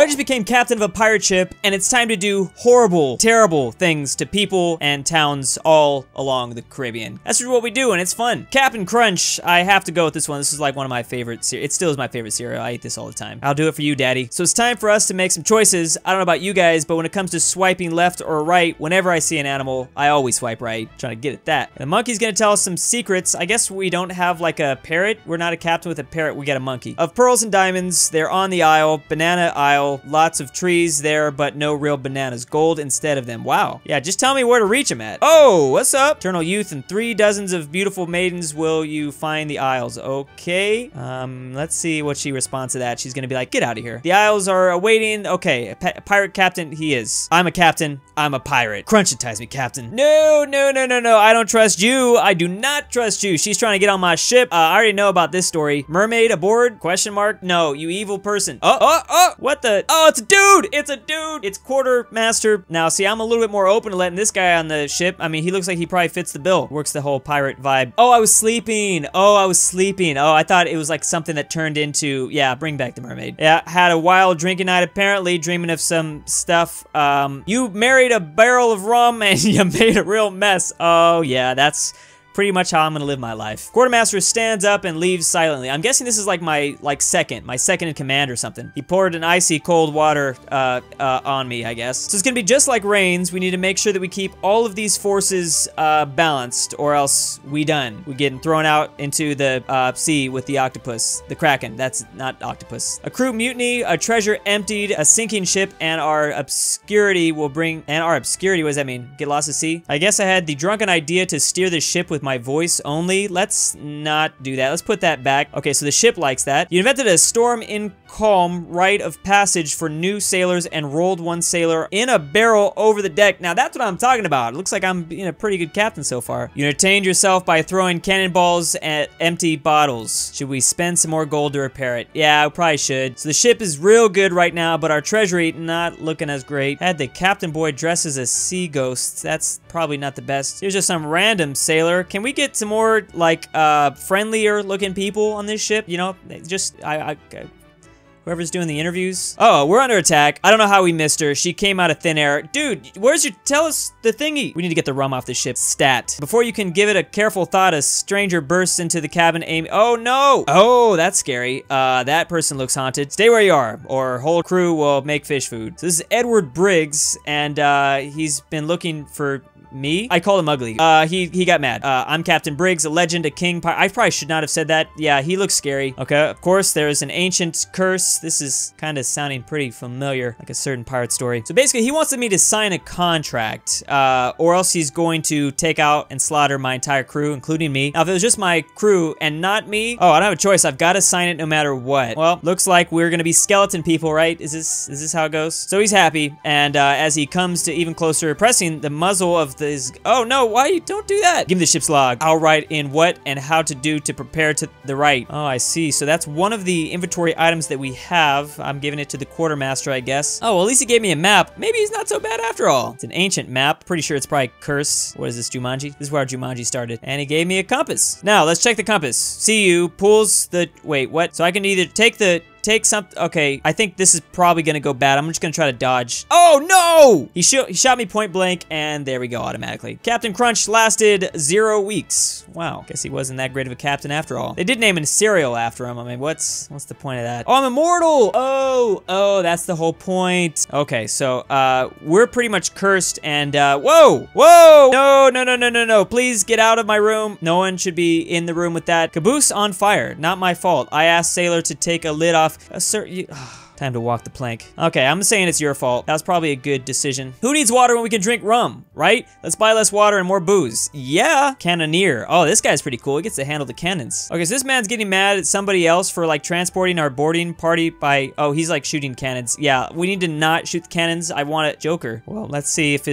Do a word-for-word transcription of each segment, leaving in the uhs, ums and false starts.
I just became captain of a pirate ship, and it's time to do horrible, terrible things to people and towns all along the Caribbean. That's just what we do, and it's fun. Cap'n Crunch, I have to go with this one. This is like one of my favorite cereals. It still is my favorite cereal. I eat this all the time. I'll do it for you, Daddy. So it's time for us to make some choices. I don't know about you guys, but when it comes to swiping left or right, whenever I see an animal, I always swipe right. Trying to get at that. The monkey's gonna tell us some secrets. I guess we don't have like a parrot. We're not a captain with a parrot. We got a monkey. Of pearls and diamonds, they're on the aisle. Banana aisle. Lots of trees there, but no real bananas. Gold instead of them. Wow. Yeah, just tell me where to reach them at. Oh, what's up? Eternal youth and three dozens of beautiful maidens will you find the aisles. Okay. Um, let's see what she responds to that. She's gonna be like, get out of here. The aisles are awaiting. Okay, a pirate captain he is. I'm a captain. I'm a pirate. Crunchitize me, captain. No, no, no, no, no. I don't trust you. I do not trust you. She's trying to get on my ship. Uh, I already know about this story. Mermaid aboard? Question mark? No, you evil person. Oh, oh, oh. What the? Oh, it's a dude. It's a dude. It's quartermaster. Now, see, I'm a little bit more open to letting this guy on the ship. I mean, he looks like he probably fits the bill. Works the whole pirate vibe. Oh, I was sleeping. Oh, I was sleeping. Oh, I thought it was like something that turned into, yeah, bring back the mermaid. Yeah, had a wild drinking night apparently, dreaming of some stuff. Um, you married a barrel of rum and you made a real mess. Oh, yeah, that's pretty much how I'm gonna live my life. Quartermaster stands up and leaves silently. I'm guessing this is like my like second, my second in command or something. He poured an icy cold water uh, uh, on me, I guess. So it's gonna be just like Rains. We need to make sure that we keep all of these forces uh, balanced, or else we done. We're getting thrown out into the uh, sea with the octopus, the Kraken. That's not octopus. A crew mutiny, a treasure emptied, a sinking ship, and our obscurity will bring. And our obscurity, what does that mean? Get lost at sea? I guess I had the drunken idea to steer the ship with my voice only. Let's not do that. Let's put that back. Okay, so the ship likes that. You invented a storm in calm rite of passage for new sailors and rolled one sailor in a barrel over the deck. Now that's what I'm talking about. It looks like I'm being a pretty good captain so far. You entertained yourself by throwing cannonballs at empty bottles. Should we spend some more gold to repair it? Yeah, we probably should. So the ship is real good right now, but our treasury not looking as great. Had the captain boy dress as a sea ghost. That's probably not the best. Here's just some random sailor. Can we get some more like uh friendlier looking people on this ship? You know, just I, I whoever's doing the interviews. Oh, we're under attack. I don't know how we missed her. She came out of thin air. Dude, where's your, tell us the thingy. We need to get the rum off the ship. Stat. Before you can give it a careful thought, a stranger bursts into the cabin aiming. Oh no. Oh, that's scary. Uh, that person looks haunted. Stay where you are, or whole crew will make fish food. So this is Edward Briggs, and uh, he's been looking for me? I called him ugly. Uh, he, he got mad. Uh, I'm Captain Briggs, a legend, a king. I probably should not have said that. Yeah, he looks scary. Okay, of course, there's an ancient curse. This is kind of sounding pretty familiar, like a certain pirate story. So basically, he wants me to sign a contract, uh, or else he's going to take out and slaughter my entire crew, including me. Now, if it was just my crew and not me, oh, I don't have a choice. I've got to sign it no matter what. Well, looks like we're gonna be skeleton people, right? Is this, is this how it goes? So he's happy, and uh, as he comes to even closer, pressing the muzzle of the Is, oh no, why you don't do that? Give me the ship's log. I'll write in what and how to do to prepare to the right. Oh, I see. So that's one of the inventory items that we have. I'm giving it to the quartermaster, I guess. Oh, well, at least he gave me a map. Maybe he's not so bad after all. It's an ancient map. Pretty sure it's probably cursed. What is this, Jumanji? This is where Jumanji started. And he gave me a compass. Now, let's check the compass. See you pulls the, wait, what? So I can either take the, take something. Okay, I think this is probably gonna go bad. I'm just gonna try to dodge. Oh no! He, sh he shot me point blank, and there we go automatically. Captain Crunch lasted zero weeks. Wow, guess he wasn't that great of a captain after all. They did name a cereal after him. I mean, what's what's the point of that? Oh, I'm immortal! Oh, oh, that's the whole point. Okay, so uh, we're pretty much cursed, and uh, whoa, whoa! No, no, no, no, no, no! Please get out of my room. No one should be in the room with that. Caboose on fire. Not my fault. I asked Sailor to take a lid off. Uh, sir, you, oh, time to walk the plank. Okay, I'm saying it's your fault. That was probably a good decision. Who needs water when we can drink rum, right? Let's buy less water and more booze. Yeah. Cannoneer. Oh, this guy's pretty cool. He gets to handle the cannons. Okay, so this man's getting mad at somebody else for like transporting our boarding party by, oh, he's like shooting cannons. Yeah, we need to not shoot the cannons. I want it. Joker. Well, let's see if his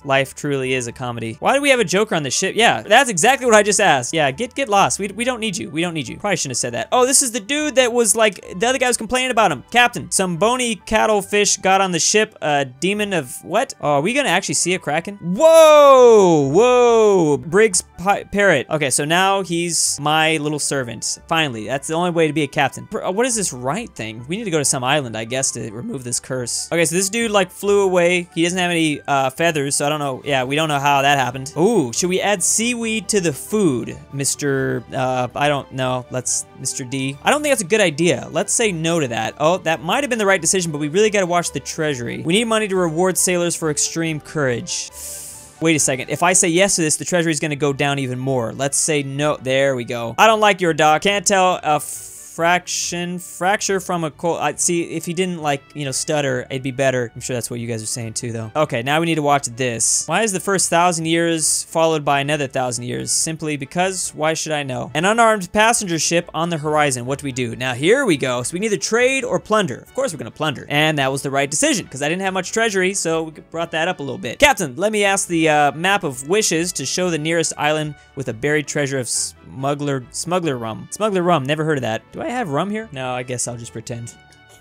life truly is a comedy. Why do we have a Joker on the ship? Yeah, that's exactly what I just asked. Yeah, get get lost. We, we don't need you. We don't need you. Probably shouldn't have said that. Oh, this is the dude that was like, the other guy was complaining about him. Captain, some bony cattle fish got on the ship. A demon of what? Oh, are we gonna actually see a Kraken? Whoa, whoa, Briggs Pi Parrot. Okay, so now he's my little servant. Finally, that's the only way to be a captain. What is this right thing? We need to go to some island, I guess, to remove this curse. Okay, so this dude like flew away. He doesn't have any uh, feathers, so I don't know. Yeah, we don't know how that happened. Ooh, should we add seaweed to the food, Mister Uh, I don't know. Let's, Mister D. I don't think that's a good idea. Let's say no to that. Oh, that might have been the right decision, but we really got to watch the treasury. We need money to reward sailors for extreme courage. Wait a second. If I say yes to this, the treasury is going to go down even more. Let's say no. There we go. I don't like your doc. Can't tell a fraction, fracture from a cold. I see if he didn't like, you know, stutter, it'd be better. I'm sure that's what you guys are saying too, though. Okay, now we need to watch this. Why is the first thousand years followed by another thousand years? Simply because, why should I know? An unarmed passenger ship on the horizon. What do we do? Now here we go. So we can either trade or plunder. Of course we're gonna plunder. And that was the right decision because I didn't have much treasury, so we brought that up a little bit. Captain, let me ask the uh, map of wishes to show the nearest island with a buried treasure of smuggler, smuggler rum. Smuggler rum, never heard of that. Do I have rum here? No, I guess I'll just pretend.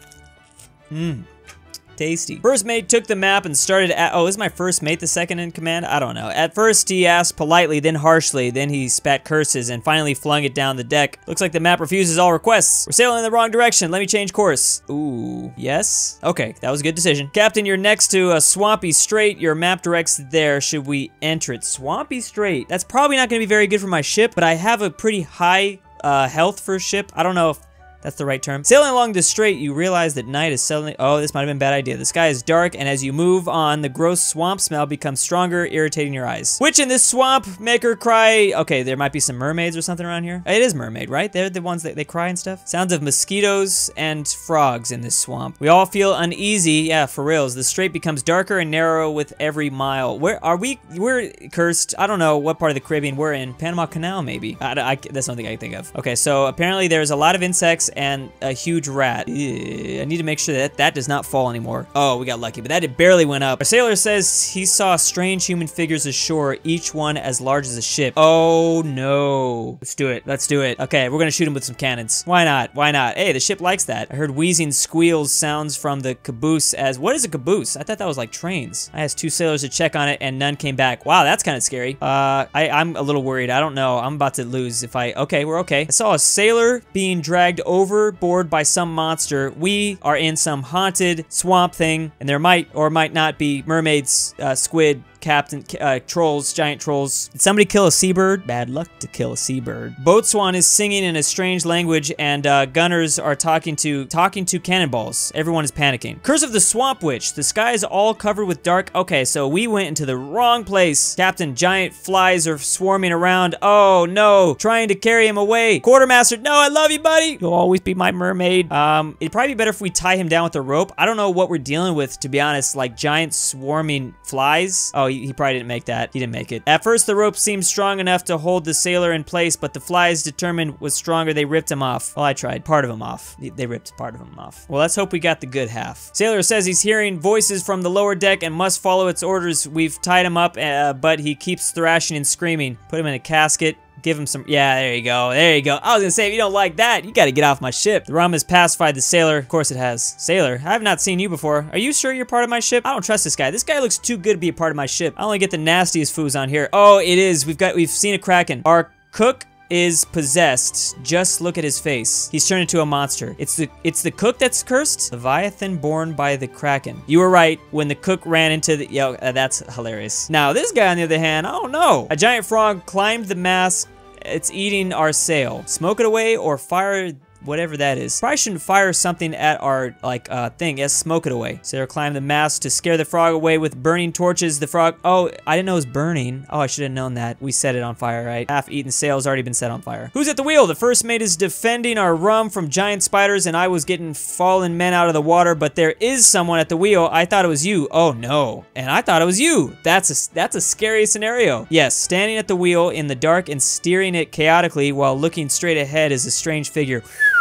Mmm. Tasty. First mate took the map and started at- oh, is my first mate the second in command? I don't know. At first he asked politely, then harshly, then he spat curses and finally flung it down the deck. Looks like the map refuses all requests. We're sailing in the wrong direction. Let me change course. Ooh, yes? Okay, that was a good decision. Captain, you're next to a swampy strait. Your map directs there. Should we enter it? Swampy strait. That's probably not gonna be very good for my ship, but I have a pretty high uh, health for a ship. I don't know if that's the right term. Sailing along the strait, you realize that night is suddenly- oh, this might have been a bad idea. The sky is dark, and as you move on, the gross swamp smell becomes stronger, irritating your eyes. Which in this swamp, make her cry- okay, there might be some mermaids or something around here. It is mermaid, right? They're the ones that they cry and stuff. Sounds of mosquitoes and frogs in this swamp. We all feel uneasy, yeah, for reals. The strait becomes darker and narrow with every mile. Where are we? We're cursed. I don't know what part of the Caribbean we're in. Panama Canal, maybe. I, I, that's something I can think of. Okay, so apparently there's a lot of insects and a huge rat. Ew, I need to make sure that that does not fall anymore. Oh, we got lucky, but that it barely went up. Our sailor says he saw strange human figures ashore, each one as large as a ship. Oh no. Let's do it. Let's do it. Okay, we're gonna shoot him with some cannons. Why not? Why not? Hey, the ship likes that. I heard wheezing squeals sounds from the caboose as, what is a caboose? I thought that was like trains. I asked two sailors to check on it and none came back. Wow, that's kind of scary. Uh, I, I'm a little worried. I don't know. I'm about to lose if I, okay, we're okay. I saw a sailor being dragged overboard by some monster. We are in some haunted swamp thing, and there might or might not be mermaids, uh, squid, captain, uh, trolls, giant trolls. Did somebody kill a seabird? Bad luck to kill a seabird. Boatswain is singing in a strange language, and uh, gunners are talking to talking to cannonballs. Everyone is panicking. Curse of the Swamp Witch. The sky is all covered with dark. Okay, so we went into the wrong place. Captain, giant flies are swarming around. Oh no, trying to carry him away. Quartermaster, no, I love you, buddy. You'll always be my mermaid. Um, it'd probably be better if we tie him down with a rope. I don't know what we're dealing with, to be honest. Like giant swarming flies. Oh, he, he probably didn't make that. He didn't make it. At first, the rope seemed strong enough to hold the sailor in place, but the flies determined was stronger. They ripped him off. Well, I tried. Part of him off. They ripped part of him off. Well, let's hope we got the good half. Sailor says he's hearing voices from the lower deck and must follow its orders. We've tied him up, uh, but he keeps thrashing and screaming. Put him in a casket. Give him some, yeah, there you go, there you go. I was gonna say, if you don't like that, you gotta get off my ship. The rum has pacified the sailor. Of course it has. Sailor, I have not seen you before. Are you sure you're part of my ship? I don't trust this guy. This guy looks too good to be a part of my ship. I only get the nastiest foos on here. Oh, it is. We've got, we've seen a Kraken. Our cook is possessed. Just look at his face. He's turned into a monster. It's the it's the cook that's cursed. Leviathan born by the Kraken. You were right. When the cook ran into the, yo, uh, that's hilarious. Now this guy on the other hand, I don't know. A giant frog climbed the mast. It's eating our sail. Smoke it away or fire whatever that is. Probably shouldn't fire something at our, like, uh, thing. Yes, smoke it away. Sailor climbed the mast to scare the frog away with burning torches. The frog, oh, I didn't know it was burning. Oh, I should have known that. We set it on fire, right? Half-eaten sail has already been set on fire. Who's at the wheel? The first mate is defending our rum from giant spiders, and I was getting fallen men out of the water, but there is someone at the wheel. I thought it was you. Oh, no. And I thought it was you. That's a, that's a scary scenario. Yes, standing at the wheel in the dark and steering it chaotically while looking straight ahead is a strange figure.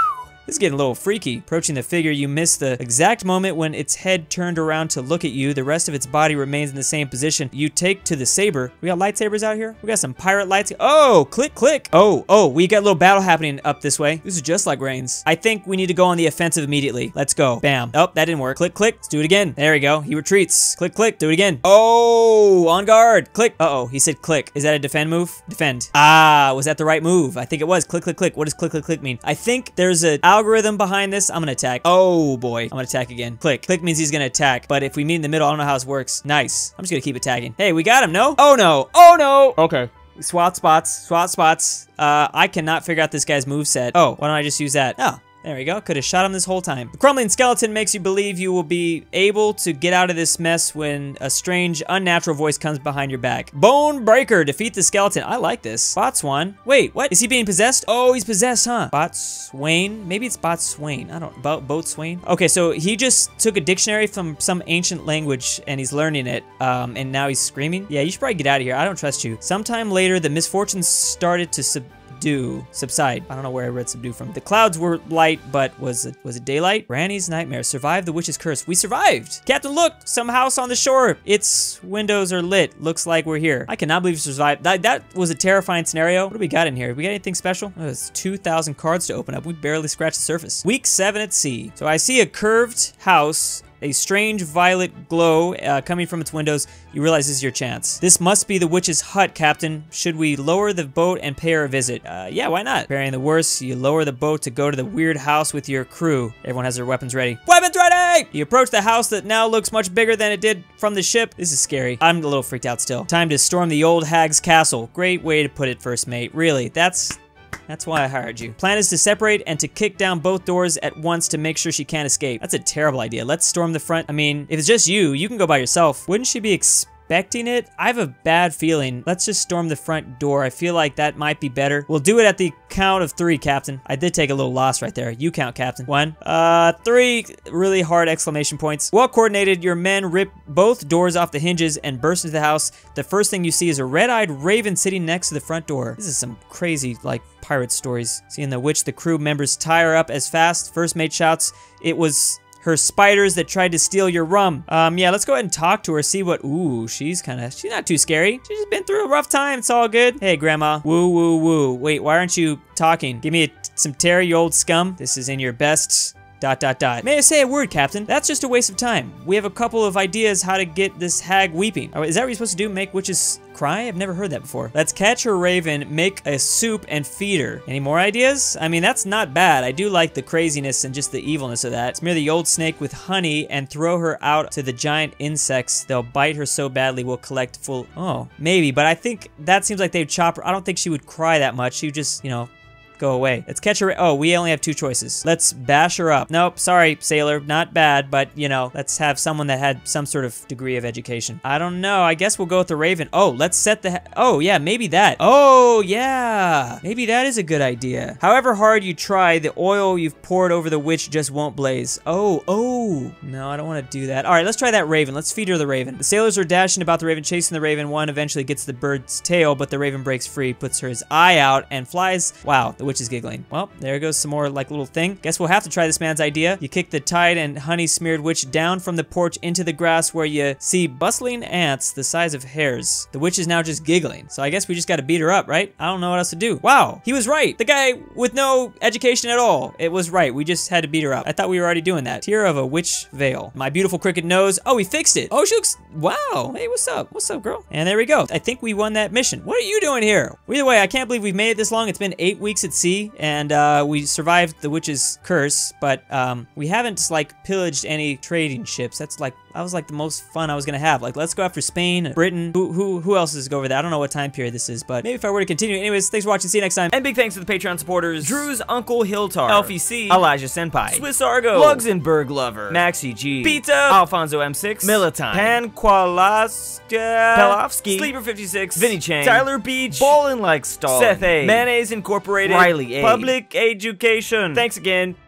This is getting a little freaky. Approaching the figure, you miss the exact moment when its head turned around to look at you. The rest of its body remains in the same position. You take to the saber. We got lightsabers out here? We got some pirate lights. Oh, click, click. Oh, oh, we got a little battle happening up this way. This is just like Reigns. I think we need to go on the offensive immediately. Let's go. Bam. Oh, that didn't work. Click, click. Let's do it again. There we go. He retreats. Click, click. Do it again. Oh, on guard. Click. Uh-oh, he said click. Is that a defend move? Defend. Ah, was that the right move? I think it was. Click, click, click. What does click, click, click mean? I think there's an algorithm behind this. I'm gonna attack. Oh boy. I'm gonna attack again. Click. Click means he's gonna attack. But if we meet in the middle, I don't know how this works. Nice. I'm just gonna keep attacking. Hey, we got him, no? Oh no. Oh no. Okay. Swat spots. Swat spots. Uh, I cannot figure out this guy's moveset. Oh, why don't I just use that? Oh. There we go. Could have shot him this whole time. The crumbling skeleton makes you believe you will be able to get out of this mess when a strange, unnatural voice comes behind your back. Bone Breaker. Defeat the skeleton. I like this. Botswan. Wait, what? Is he being possessed? Oh, he's possessed, huh? Botswain. Maybe it's Botswain. I don't... Bo Boatswain? Okay, so he just took a dictionary from some ancient language and he's learning it. Um, and now he's screaming. Yeah, you should probably get out of here. I don't trust you. Sometime later, the misfortunes started to sub... Do subside. I don't know where I read subdue from. The clouds were light, but was it was it daylight? Granny's nightmare. Survived the witch's curse. We survived. Captain, look, some house on the shore. Its windows are lit. Looks like we're here. I cannot believe we survived. That that was a terrifying scenario. What do we got in here? Have we got anything special? Oh, it's two thousand cards to open up. We barely scratched the surface. Week seven at sea. So I see a curved house. A strange violet glow uh, coming from its windows. You realize this is your chance. This must be the witch's hut, Captain. Should we lower the boat and pay her a visit? Uh, yeah, why not? Preparing the worst, you lower the boat to go to the weird house with your crew. Everyone has their weapons ready. Weapons ready! You approach the house that now looks much bigger than it did from the ship. This is scary. I'm a little freaked out still. Time to storm the old hag's castle. Great way to put it, first mate. Really, that's... That's why I hired you. Plan is to separate and to kick down both doors at once to make sure she can't escape. That's a terrible idea. Let's storm the front. I mean, if it's just you, you can go by yourself. Wouldn't she be expecting it? I have a bad feeling. Let's just storm the front door. I feel like that might be better. We'll do it at the count of three, Captain. I did take a little loss right there. You count, Captain. One, uh, three really hard exclamation points. Well coordinated, your men rip both doors off the hinges and burst into the house. The first thing you see is a red-eyed raven sitting next to the front door. This is some crazy, like, pirate stories. Seeing the witch, the crew members tie her up as fast. First mate shouts, it was her spiders that tried to steal your rum. Um, yeah, let's go ahead and talk to her, see what, ooh, she's kind of, she's not too scary. She's just been through a rough time, it's all good. Hey, Grandma, woo, woo, woo. Wait, why aren't you talking? Give me a, some terror, you old scum. This is in your best... Dot, dot, dot. May I say a word, Captain? That's just a waste of time. We have a couple of ideas how to get this hag weeping. Oh, is that what you're supposed to do? Make witches cry? I've never heard that before. Let's catch her raven, make a soup, and feed her. Any more ideas? I mean, that's not bad. I do like the craziness and just the evilness of that. Smear the old snake with honey and throw her out to the giant insects. They'll bite her so badly we'll collect full... Oh, maybe, but I think that seems like they'd chop her. I don't think she would cry that much. She would just, you know... Go away. Let's catch her. Oh, we only have two choices. Let's bash her up. Nope, sorry, sailor. Not bad, but, you know, let's have someone that had some sort of degree of education. I don't know. I guess we'll go with the raven. Oh, let's set the... Oh, yeah, maybe that. Oh, yeah. Maybe that is a good idea. However hard you try, the oil you've poured over the witch just won't blaze. Oh, oh. No, I don't want to do that. All right, let's try that raven. Let's feed her the raven. The sailors are dashing about the raven, chasing the raven. One eventually gets the bird's tail, but the raven breaks free, puts her his eye out, and flies. Wow, the witch is giggling. Well, there goes some more like little thing. Guess we'll have to try this man's idea. You kick the tied and honey smeared witch down from the porch into the grass where you see bustling ants the size of hares. The witch is now just giggling. So I guess we just got to beat her up, right? I don't know what else to do. Wow, he was right. The guy with no education at all. It was right. We just had to beat her up. I thought we were already doing that. Tear of a witch veil. My beautiful crooked nose. Oh, he fixed it. Oh, she looks, wow. Hey, what's up? What's up, girl? And there we go. I think we won that mission. What are you doing here? Either way, I can't believe we've made it this long. It's been eight weeks at sea. And uh, we survived the witch's curse, but um, we haven't like pillaged any trading ships. That's like, that was like the most fun I was gonna have. Like, let's go after Spain, Britain. Who who who else is go over there? I don't know what time period this is, but maybe if I were to continue. Anyways, thanks for watching. See you next time. And big thanks to the Patreon supporters: Drew's Uncle Hiltar, Elphie C, Elijah Senpai, SwissAargau, LuxembourgLover, Maxy G, Pizza, Alfonso M six, Millatime, Pan Kawalerzysta, Pelovski, Sleeper fifty-six, Vinny Chang, Tyler Beach, BallinLikeStalin, Seth A, Mayonnaise Incorporated, Riley A, Public Education. Thanks again.